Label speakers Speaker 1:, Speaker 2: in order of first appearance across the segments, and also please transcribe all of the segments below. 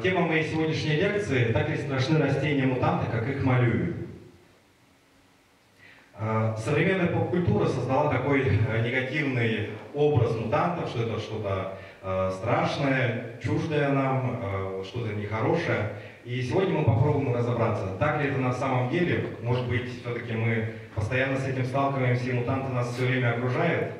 Speaker 1: Тема моей сегодняшней лекции: так ли страшны растения-мутанты, как их малюют? Современная поп-культура создала такой негативный образ мутантов, что это что-то страшное, чуждое нам, что-то нехорошее. И сегодня мы попробуем разобраться, так ли это на самом деле. Может быть, все-таки мы постоянно с этим сталкиваемся, и мутанты нас все время окружают.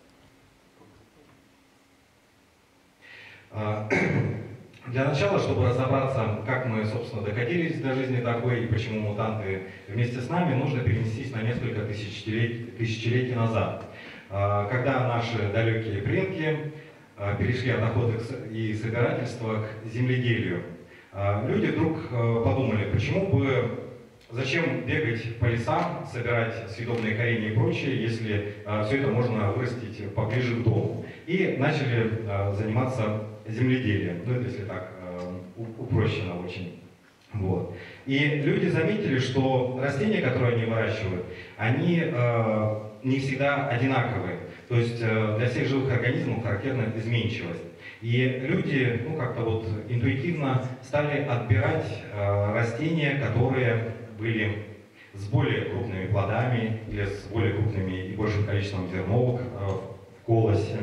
Speaker 1: Для начала, чтобы разобраться, как мы, собственно, докатились до жизни такой и почему мутанты вместе с нами, нужно перенестись на несколько тысячелетий назад, когда наши далекие предки перешли от охоты и собирательства к земледелию. Люди вдруг подумали, зачем бегать по лесам, собирать съедобные коренья и прочее, если все это можно вырастить поближе к дому. И начали заниматься земледелием. Ну, это если так упрощенно очень. Вот. И люди заметили, что растения, которые они выращивают, они не всегда одинаковые. То есть для всех живых организмов характерна изменчивость. И люди, как-то вот интуитивно стали отбирать растения, которые были с более крупными плодами или с более крупными и большим количеством зерновых в колосе.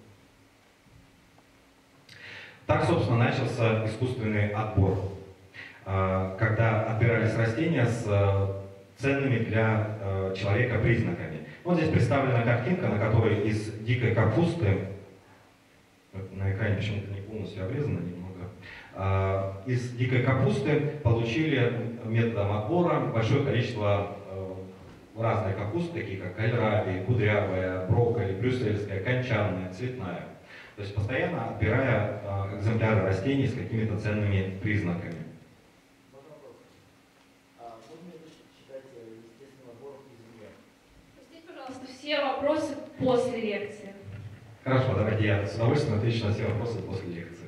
Speaker 1: Так, собственно, начался искусственный отбор, когда отбирались растения с ценными для человека признаками. Вот здесь представлена картинка, на которой из дикой капусты, на экране почему-то не полностью обрезано немного, из дикой капусты получили методом отбора большое количество разной капусты, такие как кальраби, кудрявая, брокколи, брюссельская, кончарная, цветная. То есть постоянно отбирая экземпляры растений с какими-то ценными признаками.
Speaker 2: Вопрос. Можно ли считать естественным отбором извне?
Speaker 3: Простите, пожалуйста, все вопросы после лекции.
Speaker 1: Хорошо, давайте я с удовольствием отвечу на все вопросы после лекции.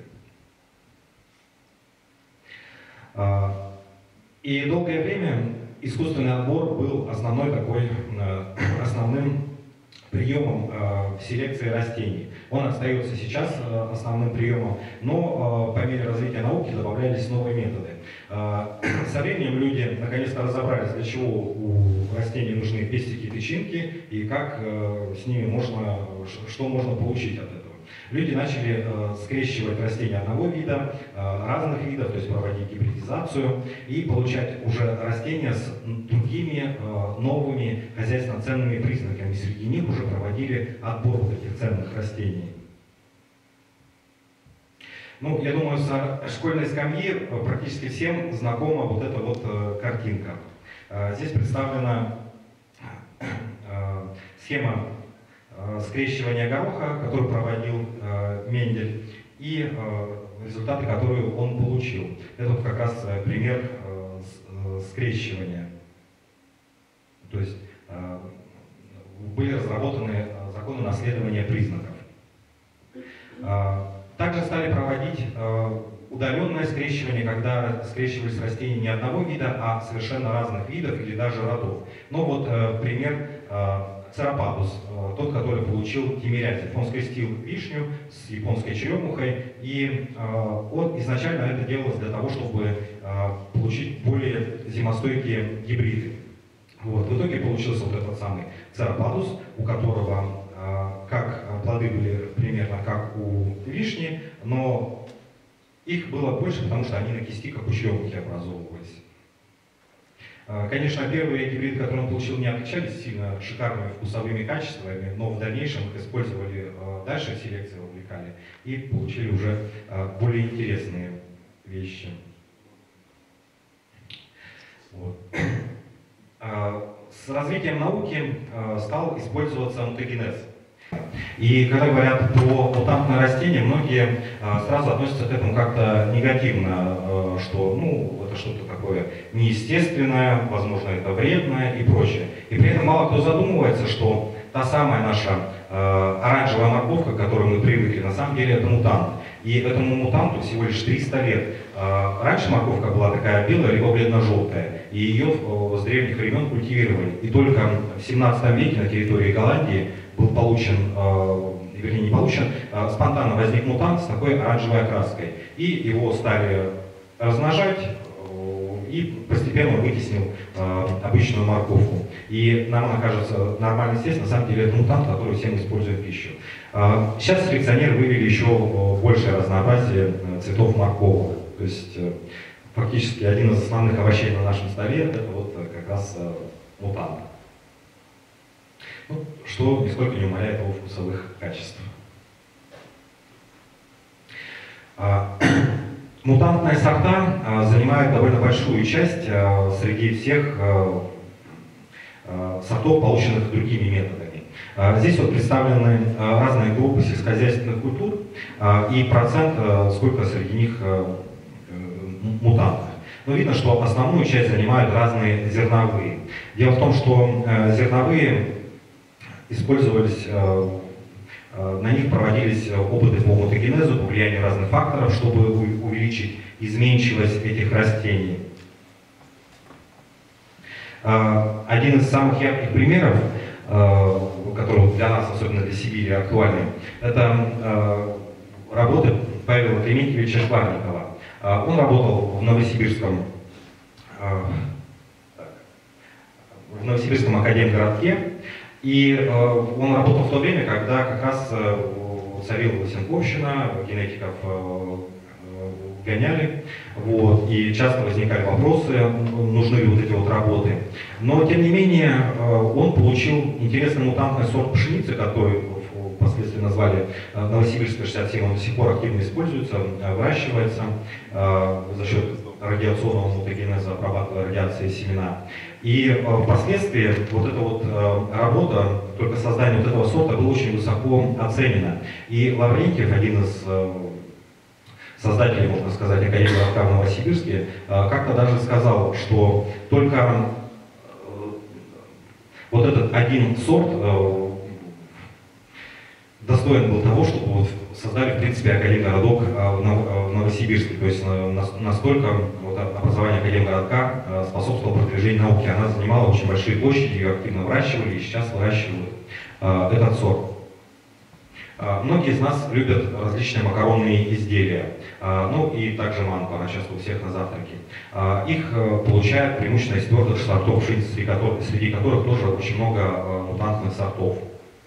Speaker 1: И долгое время искусственный отбор был основным приемом в селекции растений. Он остается сейчас основным приемом, но по мере развития науки добавлялись новые методы. Со временем люди наконец-то разобрались, для чего у растений нужны пестики и тычинки и как с ними что можно получить от этого. Люди начали скрещивать растения одного вида, разных видов, то есть проводить гибридизацию и получать уже растения с другими новыми хозяйственно ценными признаками. Среди них уже проводили отбор вот этих ценных растений. Ну, я думаю, со школьной скамьи практически всем знакома вот эта вот картинка. Здесь представлена схема скрещивания гороха, который проводил Мендель, и результаты, которые он получил. Это вот как раз пример скрещивания. То есть были разработаны законы наследования признаков. Также стали проводить удаленное скрещивание, когда скрещивались растения не одного вида, а совершенно разных видов или даже родов. Ну вот пример Церопадус, тот, который получил Тимирязев. Он скрестил вишню с японской черемухой, и изначально это делалось для того, чтобы получить более зимостойкие гибриды. Вот. В итоге получился вот этот самый Церопадус, у которого как плоды были примерно как у вишни, но их было больше, потому что они на кисти как у черемухи образовывались. Конечно, первые гибриды, которые он получил, не отличались сильно шикарными вкусовыми качествами, но в дальнейшем их использовали дальше в селекции, вовлекали и получили уже более интересные вещи. Вот. С развитием науки стал использоваться мутагенез. И когда говорят про мутантное растение, многие сразу относятся к этому как-то негативно, что это что-то такое неестественное, возможно, это вредное и прочее. И при этом мало кто задумывается, что та самая наша оранжевая морковка, к которой мы привыкли, на самом деле это мутант. И этому мутанту всего лишь 300 лет. Раньше морковка была такая белая, либо бледно-желтая, и ее с древних времен культивировали. И только в 17 веке на территории Голландии был получен, вернее не получен, спонтанно возник мутант с такой оранжевой окраской. И его стали размножать и постепенно вытеснил обычную морковку. И нам она кажется нормальной, естественно, на самом деле это мутант, который всем использует в пищу. Сейчас селекционеры вывели еще большее разнообразие цветов морковок. То есть фактически один из основных овощей на нашем столе это вот как раз мутант. Ну, что нисколько не умаляет его вкусовых качеств. Мутантные сорта занимают довольно большую часть среди всех сортов, полученных другими методами. Здесь вот представлены разные группы сельскохозяйственных культур и процент, сколько среди них мутантных. Но видно, что основную часть занимают разные зерновые. Дело в том, что зерновые использовались, на них проводились опыты по мутагенезу, по влиянию разных факторов, чтобы увеличить изменчивость этих растений. Один из самых ярких примеров, который для нас, особенно для Сибири, актуальны, это работы Павела Климентьевича Шкварникова. Он работал в Новосибирском академгородке, и он работал в то время, когда как раз царила Лысенковщина, генетиков гоняли, вот, и часто возникали вопросы, нужны ли вот эти вот работы. Но, тем не менее, он получил интересный мутантный сорт пшеницы, который впоследствии назвали Новосибирская 67, он до сих пор активно используется, выращивается за счет радиационного мутагенеза, обрабатывая радиацией семена. И впоследствии вот эта вот работа, только создание вот этого сорта, было очень высоко оценено. И Лаврентьев, один из создателей, можно сказать, академгородка в Новосибирске, как-то даже сказал, что только вот этот один сорт достоин был того, чтобы вот создали, в принципе, академгородок в Новосибирске. То есть настолько вот образование академгородка способствовало продвижению науки. Она занимала очень большие площади, ее активно выращивали и сейчас выращивают этот сорт. Многие из нас любят различные макаронные изделия, ну и также манку, она часто у всех на завтраке. Их получают преимущественно из твердых сортов пшеницы, среди которых тоже очень много мутантных сортов.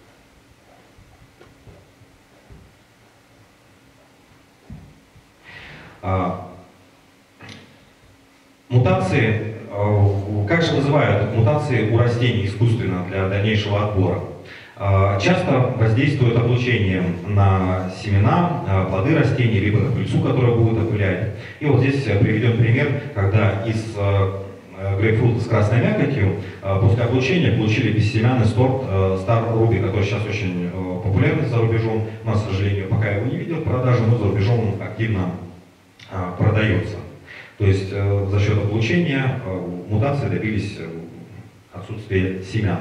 Speaker 1: Мутации, как же вызывают мутации у растений искусственно для дальнейшего отбора? Часто воздействует облучением на семена, плоды растений, либо на пыльцу, которая будет опылять. И вот здесь приведен пример, когда из грейпфрута с красной мякотью после облучения получили бессемянный сорт Star Ruby, который сейчас очень популярный за рубежом. У нас, к сожалению, пока я его не видел в продаже, но за рубежом он активно продается. То есть за счет облучения мутации добились отсутствия семян.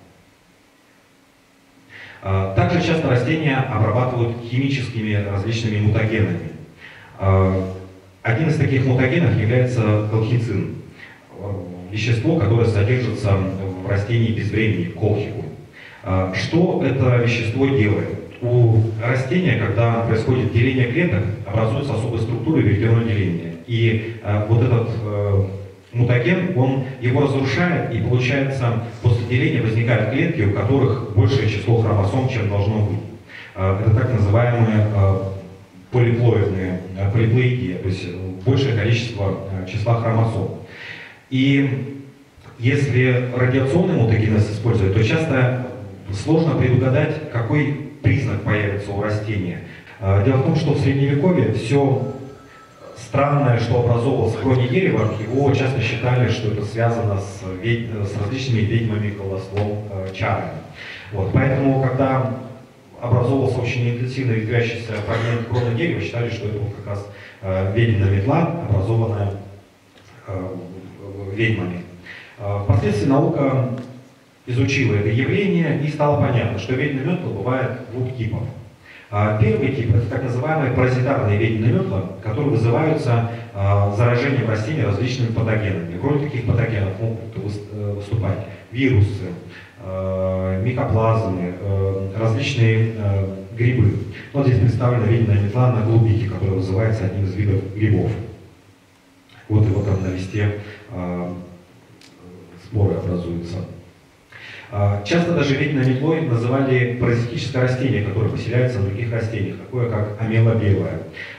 Speaker 1: Также часто растения обрабатывают химическими различными мутагенами. Один из таких мутагенов является колхицин, вещество, которое содержится в растении безвременник, колхику. Что это вещество делает? У растения, когда происходит деление клеток, образуются особые структуры веретено деления. И вот этот мутаген, он его разрушает, и получается, после деления возникают клетки, у которых большее число хромосом, чем должно быть. Это так называемые полиплоидия, то есть большее количество числа хромосом. И если радиационный мутагенез использовать, то часто сложно предугадать, какой признак появится у растения. Дело в том, что в Средневековье все странное, что образовывалось в кроне дерева, его часто считали, что это связано с различными ведьмами, колдовством, чарами. Вот. Поэтому, когда образовывался очень интенсивно ветвящийся фрагмент кроны дерева, считали, что это вот как раз ведьмина метла, образованная ведьмами. Впоследствии наука изучила это явление, и стало понятно, что ведьмина метла бывает двух типов. Первый тип – это так называемые паразитарные ведьмины метла, которые вызываются заражением растений различными патогенами. В роли таких патогенов могут выступать вирусы, микоплазмы, различные грибы. Вот здесь представлена ведьминая метла на голубике, которая вызывается одним из видов грибов. Вот его там на листе споры образуются. Часто даже ведьминой метлой называли паразитическое растение, которое поселяется на других растениях, такое как амела белая.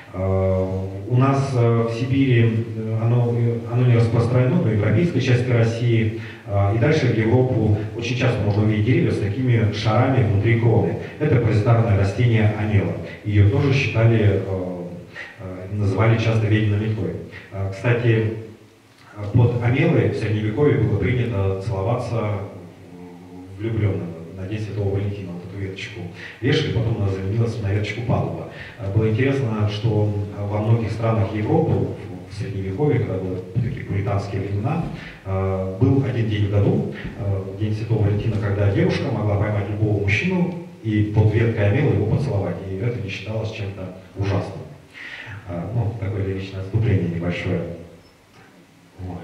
Speaker 1: У нас в Сибири оно не распространено, в европейской части России, и дальше в Европу очень часто можно увидеть деревья с такими шарами внутри кроны. Это паразитарное растение амела. Ее тоже считали, называли часто ведьминой метлой. Кстати, под амелой в Средневековье было принято целоваться влюбленным на День Святого Валентина, вот эту веточку вешали, потом она заменилась на веточку палуба. Было интересно, что во многих странах Европы в Средневековье, когда были такие пуританские времена, был один день в году, День Святого Валентина, когда девушка могла поймать любого мужчину и под веткой амелы его поцеловать, и это не считалось чем-то ужасным. Ну, такое лиричное отступление небольшое. Вот.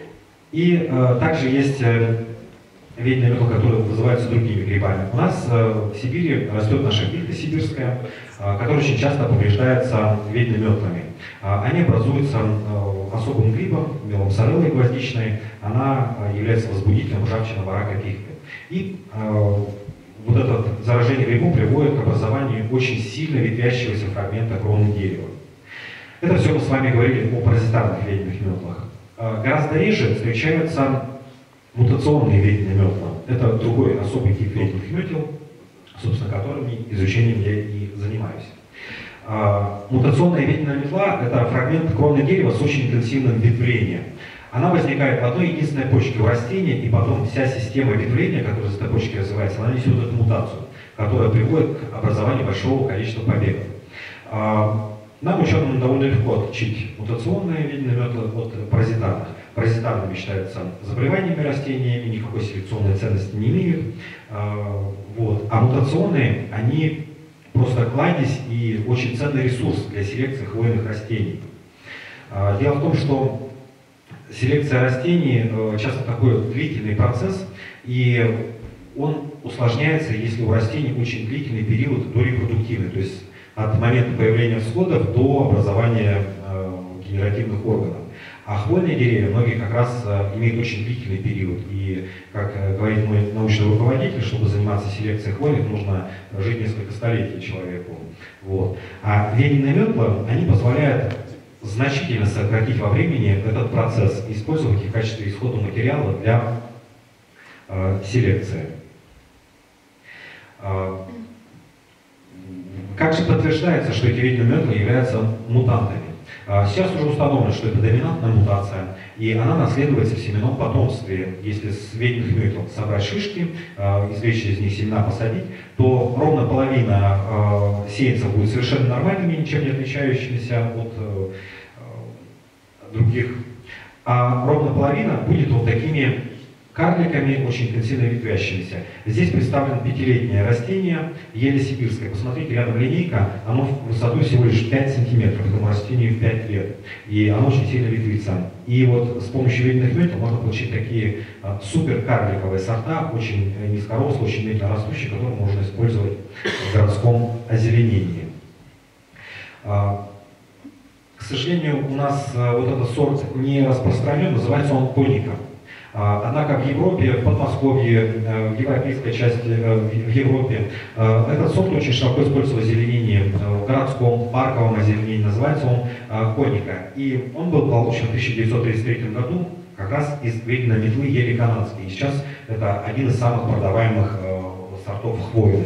Speaker 1: И также есть ведьминая метла, которые вызываются другими грибами. У нас в Сибири растет наша пихта сибирская, которая очень часто повреждается ведьмиными метлами. Они образуются особым грибом, меломсореллой гвоздичной. Она является возбудителем ржавчинного рака пихты. И вот это заражение грибом приводит к образованию очень сильно ветвящегося фрагмента кроны дерева. Это все мы с вами говорили о паразитарных ведьминых метлах. Гораздо реже встречаются мутационные ведьминые метла. Это другой особый тип ведьминых метел, собственно, которыми изучением я и занимаюсь. Мутационная ведьминая метла – это фрагмент кроны дерева с очень интенсивным ветвлением. Она возникает в одной единственной почке у растения, и потом вся система ветвления, которая с этой почки развивается, она несет эту мутацию, которая приводит к образованию большого количества побегов. Нам, ученым, довольно легко отличить мутационные ведьминые метлы от паразитарных. Паразитарными считаются заболеваниями растениями, никакой селекционной ценности не имеют. Вот. А мутационные, они просто кладезь и очень ценный ресурс для селекции хвойных растений. Дело в том, что селекция растений часто такой длительный процесс, и он усложняется, если у растений очень длительный период дорепродуктивный, то есть от момента появления всходов до образования генеративных органов. А хвойные деревья, многие как раз имеют очень длительный период. И, как говорит мой научный руководитель, чтобы заниматься селекцией хвойных, нужно жить несколько столетий человеку. Вот. А ведьминые метлы, они позволяют значительно сократить во времени этот процесс и использовать их в качестве исходного материала для селекции. Как же подтверждается, что эти ведьминые метлы являются мутантами? Сейчас уже установлено, что это доминантная мутация, и она наследуется в семенном потомстве. Если с ведьминых метел собрать шишки, извлечь из них семена, посадить, то ровно половина сеянцев будет совершенно нормальными, ничем не отличающимися от других, а ровно половина будет вот такими карликами, очень интенсивно ветвящимися. Здесь представлено 5-летнее растение, еле сибирское. Посмотрите, рядом линейка, оно высотой всего лишь 5 сантиметров, этому растению 5 лет. И оно очень сильно ветвится. И вот с помощью ведьминых метел можно получить такие супер карликовые сорта, очень низкорослые, очень медленно растущие, которые можно использовать в городском озеленении. К сожалению, у нас вот этот сорт не распространен, называется он коника. Однако в Европе, в Подмосковье, в европейской части, в Европе этот сорт очень широко используется в озеленении, в городском парковом озеленении, называется он коника. И он был получен в 1933 году как раз из ведьминой метлы ели канадской. И сейчас это один из самых продаваемых сортов хвойных.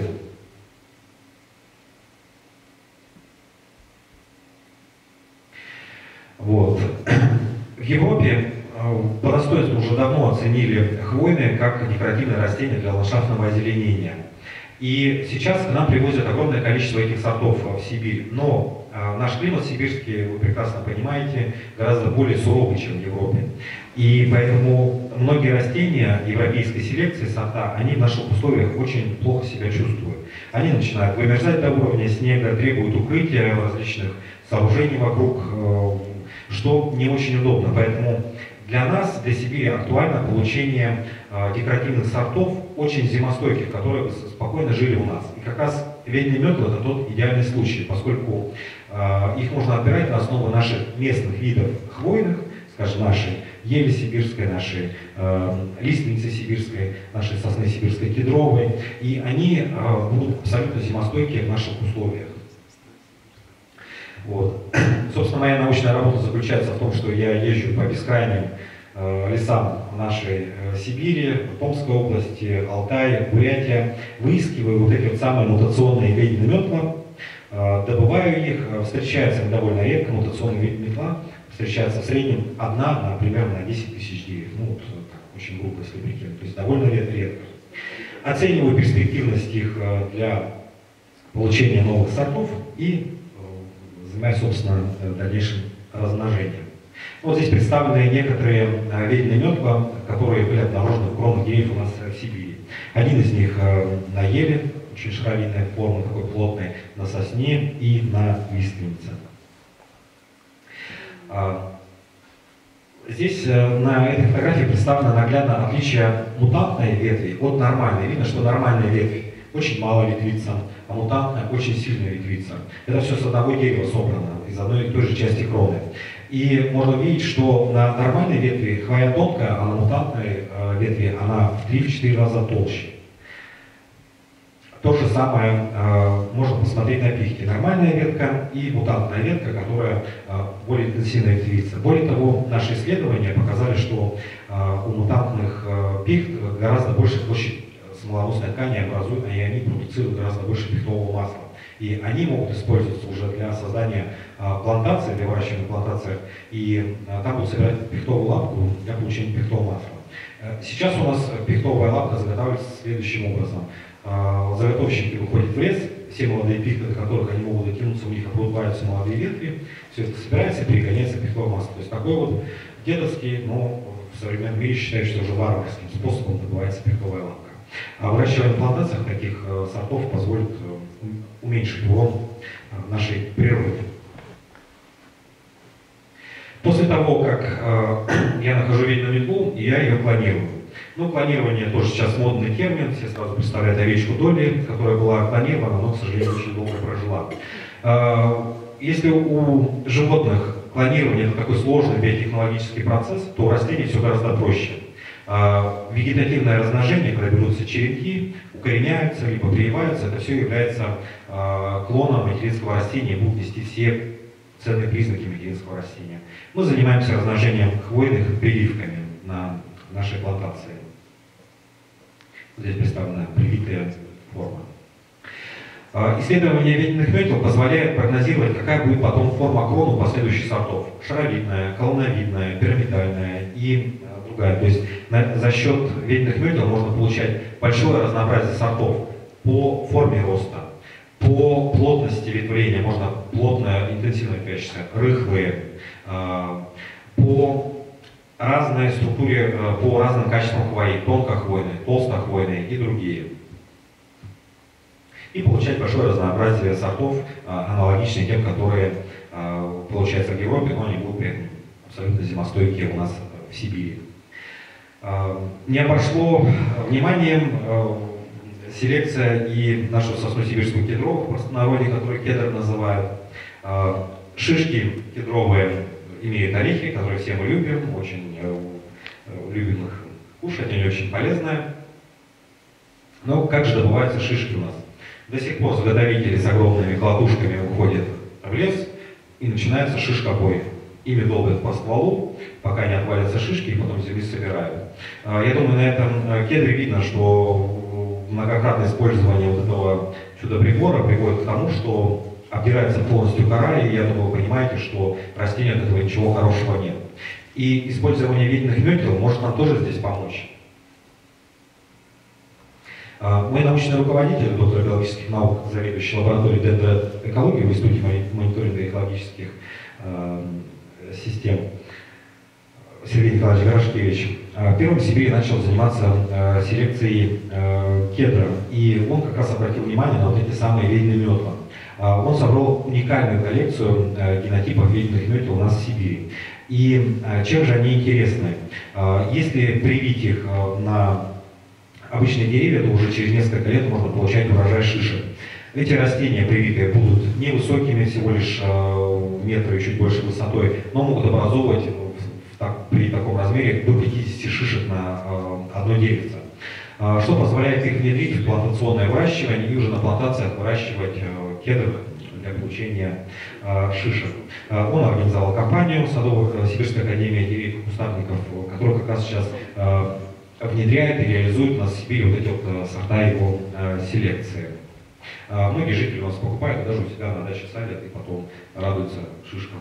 Speaker 1: Вот. В Европе по достоинству уже давно оценили хвойные как декоративное растение для ландшафтного озеленения. И сейчас к нам привозят огромное количество этих сортов в Сибирь. Но наш климат сибирский, вы прекрасно понимаете, гораздо более суровый, чем в Европе. И поэтому многие растения европейской селекции, сорта, они в наших условиях очень плохо себя чувствуют. Они начинают вымерзать до уровня снега, требуют укрытия, различных сооружений вокруг, что не очень удобно. Поэтому для нас, для Сибири, актуально получение декоративных сортов, очень зимостойких, которые спокойно жили у нас. И как раз ведьминый метл — это тот идеальный случай, поскольку их можно отбирать на основе наших местных видов хвойных скажем, нашей ели сибирской, нашей лиственницы сибирской, нашей сосны сибирской кедровой, и они будут абсолютно зимостойкие в наших условиях. Вот. Собственно, моя научная работа заключается в том, что я езжу по бескрайним лесам нашей Сибири, Томской области, Алтая, Бурятия, выискиваю вот эти вот самые мутационные ведьмины метла, добываю их, встречаются довольно редко, мутационные ведьмины метла встречаются в среднем одна, примерно на 10 тысяч деревьев, ну вот так, очень грубо, если прикинуть, то есть довольно редко. Оцениваю перспективность их для получения новых сортов и занимаюсь, собственно, дальнейшим размножением. Вот здесь представлены некоторые ведьмины метла, которые были обнаружены в кронах деревьев у нас в Сибири. Один из них на еле, очень шаровидная форма, такой плотной, на сосне и на лиственнице. Здесь на этой фотографии представлено наглядно отличие мутантной ветви от нормальной. Видно, что нормальная ветвь очень мало ветвится, а мутантная очень сильно ветвится. Это все с одного дерева собрано, из одной и той же части кроны. И можно видеть, что на нормальной ветви хвоя тонкая, а на мутантной ветви она в 3-4 раза толще. То же самое можно посмотреть на пихте. Нормальная ветка и мутантная ветка, которая более интенсивно ветвится. Более того, наши исследования показали, что у мутантных пихт гораздо больше площадь смолоносной ткани образуют, и они продуцируют гораздо больше пихтового масла. И они могут использоваться уже для создания плантаций, для выращивания плантаций, и там будут собирать пихтовую лапку для получения пихтового масла. Сейчас у нас пихтовая лапка заготавливается следующим образом. Заготовщики выходят в лес, все молодые пихты, до которых они могут дотянуться, у них обрубаются молодые ветви, все это собирается и перегоняется пихтовое масло. То есть такой вот дедовский, но в современном мире считают, что уже варварским способом добывается пихтовая лапка. А выращивание в плантациях таких сортов позволит уменьшить урон нашей природе. После того, как я нахожу ведьмину метлу, я ее клонирую. Ну, клонирование тоже сейчас модный термин, все сразу представляют овечку Долли, которая была клонирована, но, к сожалению, очень долго прожила. Если у животных клонирование это такой сложный биотехнологический процесс, то у растений все гораздо проще. Вегетативное размножение, когда берутся черенки, укореняются, либо прививаются, это все является клоном материнского растения и будут нести все ценные признаки материнского растения. Мы занимаемся размножением хвойных прививками на нашей плантации. Здесь представлена привитая форма. Исследование ведьминых метел позволяет прогнозировать, какая будет потом форма крон у последующих сортов. Шаровидная, колоновидная, пирамидальная и другая. То есть за счет ведьминых метел можно получать большое разнообразие сортов по форме роста, по плотности ветвления, можно плотно, интенсивно ветвящиеся, рыхлые, по разной структуре, по разным качествам хвои, тонкохвойной, толстохвойной и другие. И получать большое разнообразие сортов, аналогичные тем, которые получаются в Европе, но они будут при этом абсолютно зимостойкие у нас в Сибири. Не обошло вниманием селекция и нашу сосну сибирскую кедровую, в простонародье, которую кедр называют. Шишки кедровые имеют орехи, которые все мы любим, очень любим их кушать, они очень полезные. Но как же добываются шишки у нас? До сих пор заготовители с огромными колотушками уходят в лес и начинается шишкобой. Ими долбят по стволу, пока не отвалятся шишки, и потом земли собирают. Я думаю, на этом кедре видно, что многократное использование вот этого чудо-прибора приводит к тому, что обдирается полностью кора, и я думаю, вы понимаете, что растению от этого ничего хорошего нет. И использование ведьминых метел может нам тоже здесь помочь. Мой научный руководитель, доктор биологических наук, заведующий лабораторией дендроэкологии в Институте мониторинга экологических систем, Сергей Николаевич Горошкевич, первым в Сибири начал заниматься селекцией кедра. И он как раз обратил внимание на вот эти самые ведьминые метла. Он собрал уникальную коллекцию генотипов ведьминых метел у нас в Сибири. И чем же они интересны? Если привить их на обычные деревья, то уже через несколько лет можно получать урожай шишек. Эти растения привитые будут невысокими, всего лишь метры и чуть больше высотой, но могут образовывать в при таком размере до 50 шишек на одно деревце, что позволяет их внедрить в плантационное выращивание и уже на плантациях выращивать кедр для получения шишек. Он организовал компанию Сибирская академия деревьев и кустарников, которая как раз сейчас внедряет и реализует на Сибири вот эти вот сорта его селекции. Многие жители у нас покупают, даже у себя на даче садят и потом радуются шишкам.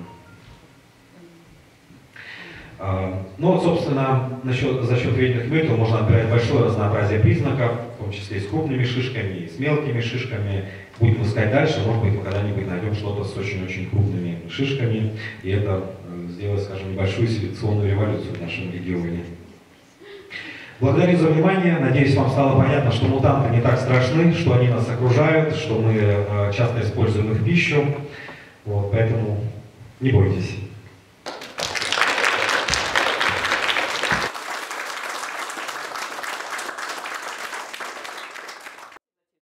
Speaker 1: Ну вот, собственно, за счет вредных методов можно отбирать большое разнообразие признаков, в том числе и с крупными шишками, и с мелкими шишками. Будем искать дальше, может быть, мы когда-нибудь найдем что-то с очень-очень крупными шишками, и это сделает, скажем, небольшую селекционную революцию в нашем регионе. Благодарю за внимание. Надеюсь, вам стало понятно, что мутанты не так страшны, что они нас окружают, что мы часто используем их пищу. Вот, поэтому не бойтесь.